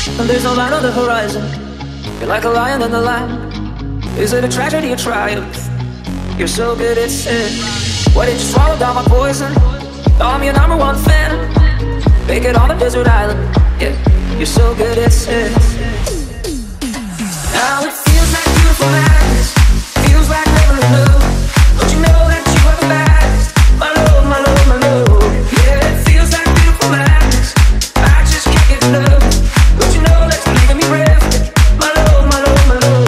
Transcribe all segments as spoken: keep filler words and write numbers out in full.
And there's no light on the horizon. You're like a lion in the line. Is it a tragedy or triumph? You're so good at sin. Why did you swallow down my poison? Oh, I'm your number one fan. Make it on a desert island. Yeah, you're so good at sin. Now it feels like beautiful madness. Feels like never enough. Don't you know that you are the best? My love, my love, my love. Yeah, it feels like beautiful madness. I just can't get enough. Don't you know that you're leaving me breathless? My love, my love, my love.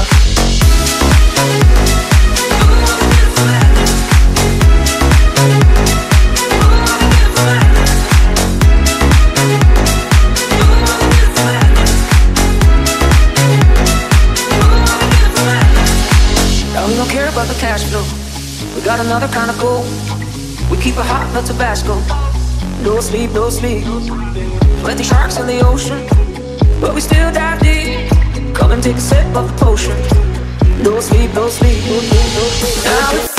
We don't care about the cash flow. We got another kind of goal. We keep it hot, not Tabasco. No sleep, no sleep. Plenty sharks in the ocean, but we still dive deep. Come and take a sip of the potion. No sleep, no sleep. Now it's